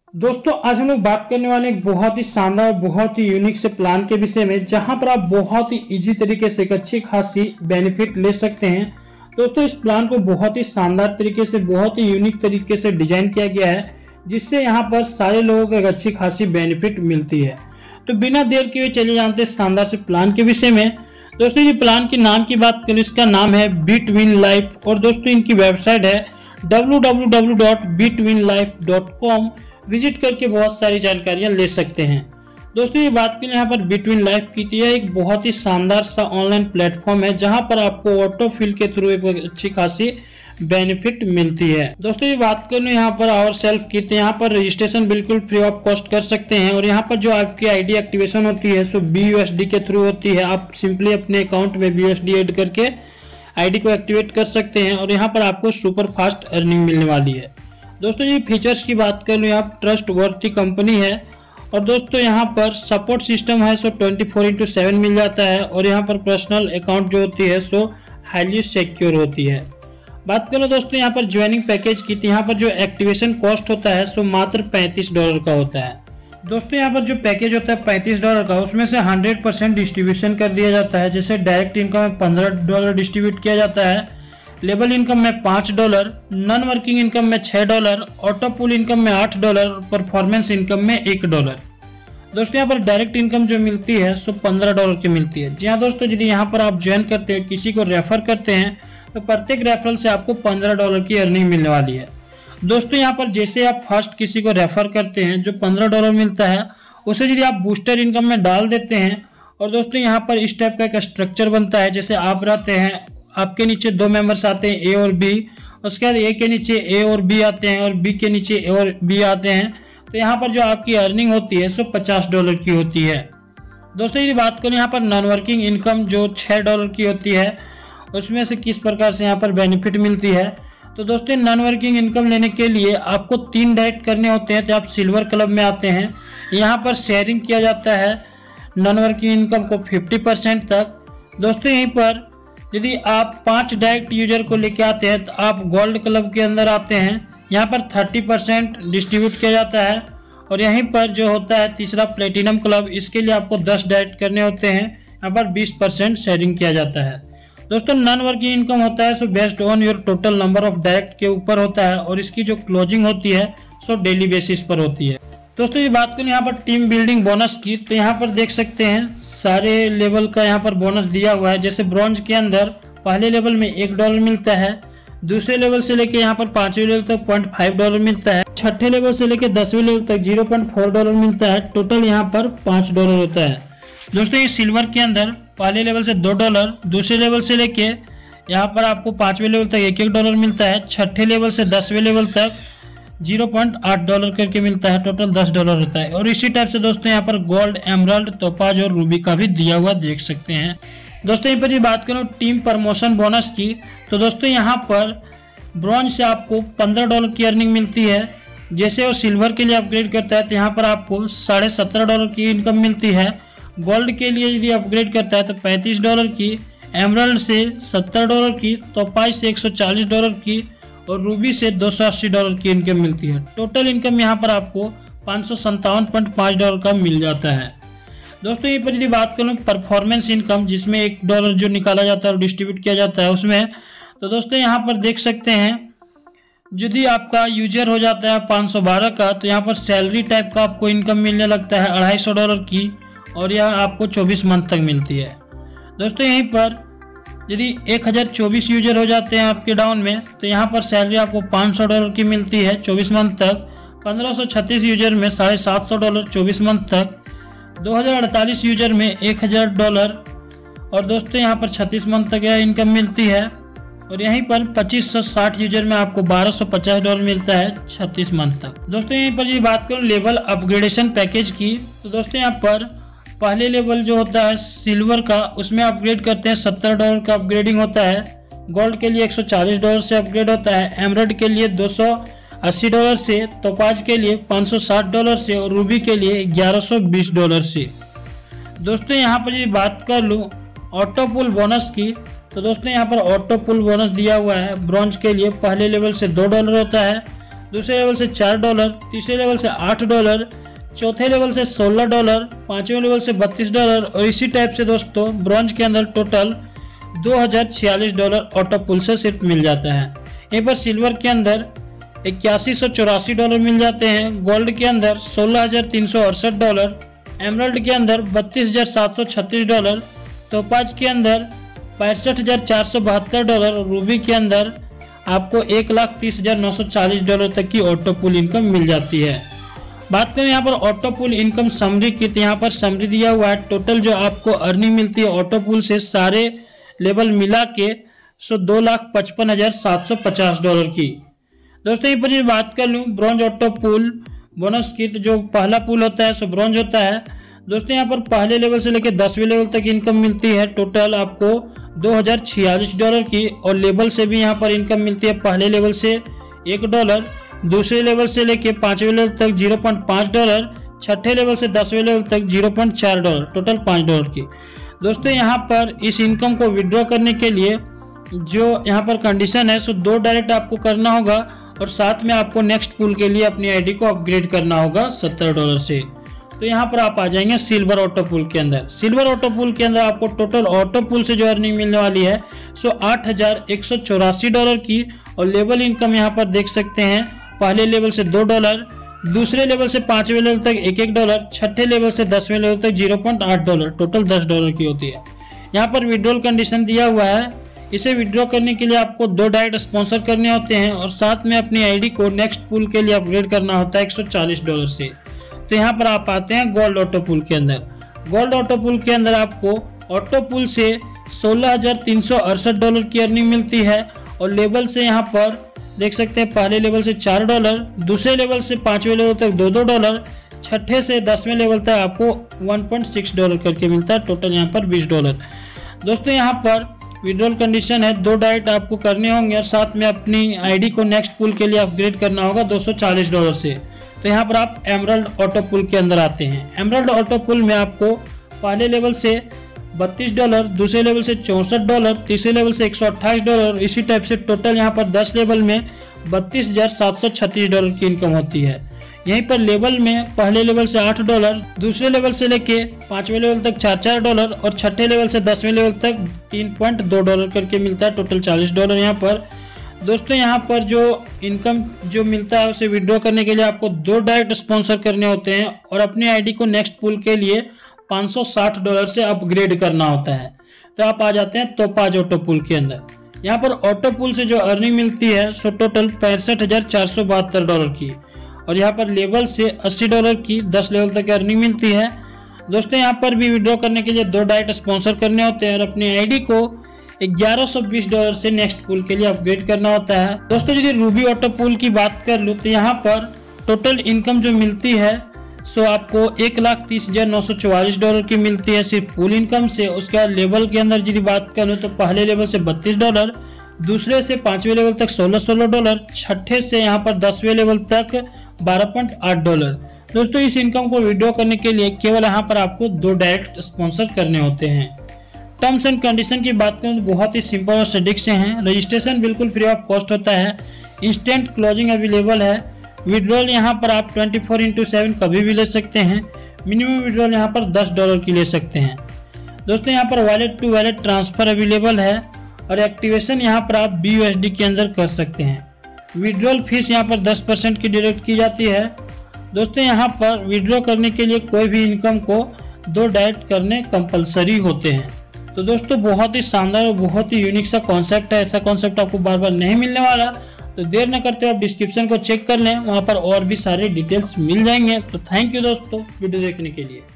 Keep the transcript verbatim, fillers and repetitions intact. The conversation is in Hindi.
दोस्तों आज हम लोग बात करने वाले एक बहुत ही शानदार बहुत ही यूनिक से प्लान के विषय में, जहां पर आप बहुत ही इजी तरीके से एक अच्छी खासी बेनिफिट ले सकते हैं। दोस्तों इस प्लान को बहुत ही शानदार तरीके से बहुत ही यूनिक तरीके से डिजाइन किया गया है, जिससे यहां पर सारे लोगों को एक अच्छी खासी बेनिफिट मिलती है। तो बिना देर के हुए चले जानते हैं शानदार से प्लान के विषय में। दोस्तों ये प्लान के नाम की बात करें, इसका नाम है बिटविन लाइफ और दोस्तों इनकी वेबसाइट है W W W dot between life dot com. Visit करके बहुत सारी जानकारियां ले सकते हैं। दोस्तों ये बात करें यहाँ पर बिटविन लाइफ की, तो यह एक बहुत ही शानदार सा ऑनलाइन प्लेटफॉर्म है, जहां पर आपको ऑटो फिल के थ्रू एक अच्छी खासी बेनिफिट मिलती है। दोस्तों ये बात करें यहाँ पर आवर सेल्फ की, तो यहाँ पर रजिस्ट्रेशन बिल्कुल फ्री ऑफ कॉस्ट कर सकते हैं और यहाँ पर जो आपकी आईडी एक्टिवेशन होती है so B U S D के थ्रू होती है। आप सिंपली अपने अकाउंट में B U S D add करके आईडी को एक्टिवेट कर सकते हैं और यहाँ पर आपको सुपर फास्ट अर्निंग मिलने वाली है। दोस्तों ये फीचर्स की बात कर लो, यहाँ ट्रस्ट वर्थी कंपनी है और दोस्तों यहाँ पर सपोर्ट सिस्टम है so twenty four into seven मिल जाता है और यहाँ पर पर्सनल अकाउंट जो होती है सो हाईली सिक्योर होती है। बात करो दोस्तों यहाँ पर ज्वाइनिंग पैकेज की, तो यहाँ पर जो एक्टिवेशन कॉस्ट होता है सो मात्र पैंतीस डॉलर का होता है। दोस्तों यहाँ पर जो पैकेज होता है पैंतीस डॉलर का, उसमें से हंड्रेड परसेंट डिस्ट्रीब्यूशन कर दिया जाता है। जैसे डायरेक्ट इनकम में पंद्रह डॉलर डिस्ट्रीब्यूट किया जाता है, लेबल इनकम में पाँच डॉलर, नॉन वर्किंग इनकम में छः डॉलर, ऑटो पुल इनकम में आठ डॉलर, परफॉर्मेंस इनकम में एक डॉलर। दोस्तों यहाँ पर डायरेक्ट इनकम जो मिलती है सो पंद्रह डॉलर की मिलती है। जी हाँ दोस्तों, यदि यहाँ पर आप ज्वाइन करते हैं, किसी को रेफर करते हैं, तो प्रत्येक रेफरल से आपको पंद्रह डॉलर की अर्निंग मिलने वाली है। दोस्तों यहाँ पर जैसे आप फर्स्ट किसी को रेफर करते हैं, जो पंद्रह डॉलर मिलता है उसे यदि आप बूस्टर इनकम में डाल देते हैं और दोस्तों यहाँ पर इस टाइप का एक स्ट्रक्चर बनता है। जैसे आप रहते हैं, आपके नीचे दो मेंबर्स आते हैं ए और बी, उसके बाद ए के नीचे ए और बी आते हैं और बी के नीचे ए और बी आते हैं, तो यहाँ पर जो आपकी अर्निंग होती है सो पचास डॉलर की होती है। दोस्तों यदि बात करें यहाँ पर नॉन वर्किंग इनकम जो छः डॉलर की होती है, उसमें से किस प्रकार से यहाँ पर बेनिफिट मिलती है, तो दोस्तों नॉन वर्किंग इनकम लेने के लिए आपको तीन डायरेक्ट करने होते हैं। तो आप सिल्वर क्लब में आते हैं, यहाँ पर शेयरिंग किया जाता है नॉन वर्किंग इनकम को फिफ्टी परसेंट तक। दोस्तों यहीं पर यदि आप पांच डायरेक्ट यूजर को लेके आते हैं तो आप गोल्ड क्लब के अंदर आते हैं, यहाँ पर थर्टी परसेंट डिस्ट्रीब्यूट किया जाता है और यहीं पर जो होता है तीसरा प्लेटिनम क्लब, इसके लिए आपको दस डायरेक्ट करने होते हैं, यहाँ पर बीस परसेंट शेयरिंग किया जाता है। दोस्तों नॉन वर्किंग इनकम होता है so based on your total number of direct के ऊपर होता है और इसकी जो क्लोजिंग होती है सो डेली बेसिस पर होती है। दोस्तों ये बात करें यहाँ पर टीम बिल्डिंग बोनस की, तो यहाँ पर देख सकते हैं सारे लेवल का यहाँ पर बोनस दिया हुआ है। जैसे ब्रॉन्ज के अंदर पहले लेवल में एक डॉलर मिलता है, दूसरे लेवल से लेके यहाँ पर पांचवें लेवल तक पॉइंट फाइव डॉलर मिलता है, छठे लेवल से लेके दसवें लेवल तक जीरो पॉइंट फोर डॉलर मिलता है, टोटल यहाँ पर पाँच डॉलर होता है। दोस्तों ये सिल्वर के अंदर पहले लेवल से दो डॉलर, दूसरे लेवल से लेके यहाँ पर आपको पांचवें लेवल तक एक एक डॉलर मिलता है, छठे लेवल से दसवें लेवल तक जीरो पॉइंट आठ डॉलर करके मिलता है, टोटल दस डॉलर होता है। और इसी टाइप से दोस्तों यहाँ पर गोल्ड, एमराल्ड, टोपाज और रूबी का भी दिया हुआ देख सकते हैं। दोस्तों यहाँ पर ये बात करूँ टीम प्रमोशन बोनस की, तो दोस्तों यहाँ पर ब्रॉन्ज से आपको पंद्रह डॉलर की अर्निंग मिलती है। जैसे वो सिल्वर के लिए अपग्रेड करता है तो यहाँ पर आपको साढ़े सत्रह डॉलर की इनकम मिलती है। गोल्ड के लिए यदि अपग्रेड करता है तो पैंतीस डॉलर की, एमराल्ड से सत्तर डॉलर की, टोपाज से एक सौ चालीस डॉलर की और रूबी से दो सौ अस्सी डॉलर की इनकम मिलती है। टोटल इनकम यहाँ पर आपको पाँच सौ संतावन पॉइंट पाँच डॉलर का मिल जाता है। दोस्तों ये पर यदि बात करूँ परफॉर्मेंस इनकम, जिसमें एक डॉलर जो निकाला जाता है और डिस्ट्रीब्यूट किया जाता है उसमें, तो दोस्तों यहाँ पर देख सकते हैं यदि आपका यूजर हो जाता है पाँच सौ बारह का, तो यहाँ पर सैलरी टाइप का आपको इनकम मिलने लगता है अढ़ाई सौ डॉलर की और यह आपको चौबीस मंथ तक मिलती है। दोस्तों यहीं पर यदि एक हज़ार चौबीस यूजर हो जाते हैं आपके डाउन में, तो यहाँ पर सैलरी आपको पाँच सौ डॉलर की मिलती है चौबीस मंथ तक, पंद्रह सौ छत्तीस यूजर में साढ़े सात सौ डॉलर चौबीस मंथ तक, दो हज़ार अड़तालीस यूजर में एक हज़ार डॉलर और दोस्तों यहाँ पर छत्तीस मंथ तक यह इनकम मिलती है और यहीं पर पच्चीस सौ साठ यूजर में आपको बारह सौ पचास डॉलर मिलता है छत्तीस मंथ तक। दोस्तों यहीं पर ये बात करूँ लेवल अपग्रेडेशन पैकेज की, तो दोस्तों यहाँ पर पहले लेवल जो होता है सिल्वर का, उसमें अपग्रेड करते हैं सत्तर डॉलर का अपग्रेडिंग होता है, गोल्ड के लिए एक सौ चालीस डॉलर से अपग्रेड होता है, एमराल्ड के लिए दो सौ अस्सी डॉलर से, टोपाज के लिए पाँच सौ साठ डॉलर से और रूबी के लिए ग्यारह सौ बीस डॉलर से। दोस्तों यहाँ पर ये बात कर लूँ ऑटो पुल बोनस की, तो दोस्तों यहाँ पर ऑटो पुल बोनस दिया हुआ है। ब्रॉन्ज के लिए पहले लेवल से दो डॉलर होता है, दूसरे लेवल से चार डॉलर, तीसरे लेवल से आठ डॉलर, चौथे लेवल से सोलह डॉलर, पांचवें लेवल से बत्तीस डॉलर और इसी टाइप से दोस्तों ब्रॉन्ज के अंदर टोटल दो हज़ार छियालीस डॉलर ऑटो पुल से सिर्फ मिल जाता है। यहीं पर सिल्वर के अंदर इक्यासी सौ चौरासी डॉलर मिल जाते हैं, गोल्ड के अंदर सोलह हज़ार तीन सौ अड़सठ डॉलर, एमराल्ड के अंदर बत्तीस हज़ार सात सौ छत्तीस डॉलर, टोपाज के अंदर पैंसठ हज़ार चार सौ बहत्तर डॉलर और रूबी के अंदर आपको एक लाख तीस हज़ार नौ सौ चालीस डॉलर तक की ऑटो पुल इनकम मिल जाती है। बात करें यहाँ पर ऑटो पुल इनकम समरी की, तो यहाँ पर समरी दिया हुआ है टोटल जो आपको अर्निंग मिलती है ऑटो पुल से सारे लेवल मिला के सो दो लाख पचपन हज़ार सात सौ पचास डॉलर की। दोस्तों यहाँ पर ये बात कर लूँ ब्रॉन्ज ऑटो पुल बोनस की, तो जो पहला पुल होता है सो ब्रॉन्ज होता है। दोस्तों यहाँ पर पहले लेवल से लेकर दसवें लेवल तक इनकम मिलती है टोटल आपको दो हज़ार छियालीस डॉलर की, और लेवल से भी यहाँ पर इनकम मिलती है पहले लेवल से एक डॉलर, दूसरे लेवल से लेके पांचवें लेवल तक जीरो पॉइंट पाँच डॉलर, छठे लेवल से दसवें लेवल तक जीरो पॉइंट चार डॉलर, टोटल पाँच डॉलर की। दोस्तों यहाँ पर इस इनकम को विड्रॉ करने के लिए जो यहाँ पर कंडीशन है सो दो डायरेक्ट आपको करना होगा और साथ में आपको नेक्स्ट पुल के लिए अपनी आईडी को अपग्रेड करना होगा सत्तर डॉलर से। तो यहाँ पर आप आ जाएंगे सिल्वर ऑटो पुल के अंदर। सिल्वर ऑटो पुल के अंदर आपको टोटल ऑटो पुल से जो अर्निंग मिलने वाली है सो आठ हज़ार एक सौ चौरासी डॉलर की, और लेवल इनकम यहाँ पर देख सकते हैं पहले लेवल से दो डॉलर, दूसरे लेवल से पांचवें लेवल तक एक एक डॉलर, छठे लेवल से दसवें लेवल तक जीरो पॉइंट आठ डॉलर, टोटल दस डॉलर की होती है। यहाँ पर विड्रॉल कंडीशन दिया हुआ है, इसे विड्रॉ करने के लिए आपको दो डायरेक्ट स्पॉन्सर करने होते हैं और साथ में अपनी आईडी को नेक्स्ट पुल के लिए अपग्रेड करना होता है एक सौ चालीस डॉलर से। तो यहाँ पर आप आते हैं गोल्ड ऑटो पुल के अंदर। गोल्ड ऑटो पुल के अंदर आपको ऑटो पुल से सोलह हज़ार तीन सौ अड़सठ डॉलर की अर्निंग मिलती है, और लेवल से यहाँ पर देख सकते हैं पहले लेवल से चार डॉलर, दूसरे लेवल से पांचवें लेवल तक दो दो डॉलर, छठे से दसवें लेवल तक आपको एक पॉइंट छह डॉलर करके मिलता है, टोटल यहाँ पर बीस डॉलर। दोस्तों यहाँ पर विड्रॉल कंडीशन है दो डायरेक्ट आपको करने होंगे और साथ में अपनी आईडी को नेक्स्ट पुल के लिए अपग्रेड करना होगा दो सौ चालीस डॉलर से। तो यहाँ पर आप एमराल्ड ऑटो पुल के अंदर आते हैं। एमराल्ड ऑटो पुल में आपको पहले लेवल से बत्तीस डॉलर, दूसरे लेवल से चौंसठ डॉलर, तीसरे लेवल से एक सौ अट्ठाईस डॉलर, इसी टाइप से टोटल यहाँ पर दस लेवल में बत्तीस हज़ार सात सौ छत्तीस डॉलर की इनकम होती है। यहीं पर लेवल में पहले लेवल से आठ डॉलर, दूसरे लेवल से लेके पांचवें लेवल तक चार चार डॉलर और छठे लेवल से दसवें लेवल तक तीन पॉइंट दो डॉलर करके मिलता है, टोटल चालीस डॉलर यहाँ पर। दोस्तों यहाँ पर जो इनकम जो मिलता है उसे विड्रॉ करने के लिए आपको दो डायरेक्ट स्पॉन्सर करने होते हैं और अपनी आईडी को नेक्स्ट पुल के लिए पाँच सौ साठ डॉलर से अपग्रेड करना होता है। तो आप आ जाते हैं टोपाज ऑटो पुल के अंदर। यहाँ पर ऑटो पुल से जो अर्निंग मिलती है सो टोटल पैंसठ हज़ार चार सौ बहत्तर डॉलर की, और यहाँ पर लेवल से अस्सी डॉलर की दस लेवल तक अर्निंग मिलती है। दोस्तों यहाँ पर भी विड्रॉ करने के लिए दो डायरेक्ट स्पॉन्सर करने होते हैं और अपनी आईडी को ग्यारह सौ बीस डॉलर से नेक्स्ट पुल के लिए अपग्रेड करना होता है। दोस्तों यदि रूबी ऑटो पुल की बात कर लूँ तो यहाँ पर टोटल इनकम जो मिलती है सो आपको एक लाख तीस हजार नौ सौ चौवालीस डॉलर की मिलती है सिर्फ पुल इनकम से। उसके बाद लेवल के अंदर यदि बात करूँ तो पहले लेवल से बत्तीस डॉलर, दूसरे से पांचवें लेवल तक सोलह सोलह डॉलर, छठे से यहाँ पर दसवें लेवल तक बारह पॉइंट आठ डॉलर। दोस्तों इस इनकम को विड्रॉ करने के लिए केवल यहाँ पर आपको दो डायरेक्ट स्पॉन्सर करने होते हैं। टर्म्स एंड कंडीशन की बात करूँ तो बहुत ही सिंपल और सटीक से हैं। रजिस्ट्रेशन बिल्कुल फ्री ऑफ कॉस्ट होता है, इंस्टेंट क्लोजिंग अवेलेबल है। विड्रॉल यहाँ पर आप ट्वेंटी फोर इंटू सेवन कभी भी ले सकते हैं। मिनिमम विड्रॉल यहाँ पर दस डॉलर की ले सकते हैं। दोस्तों यहाँ पर wallet to wallet transfer available है और एक्टिवेशन यहाँ पर आप बी यू एस डी के अंदर कर सकते हैं। विड्रॉल फीस यहाँ पर दस परसेंट की डिडक्ट की जाती है। दोस्तों यहाँ पर विड्रॉ करने के लिए कोई भी इनकम को दो डायरेक्ट करने कंपलसरी होते हैं। तो दोस्तों बहुत ही शानदार और बहुत ही यूनिक सा कॉन्सेप्ट है। ऐसा कॉन्सेप्ट आपको बार बार नहीं मिलने वाला, तो देर न करते आप डिस्क्रिप्शन को चेक कर लें, वहाँ पर और भी सारे डिटेल्स मिल जाएंगे। तो थैंक यू दोस्तों वीडियो देखने के लिए।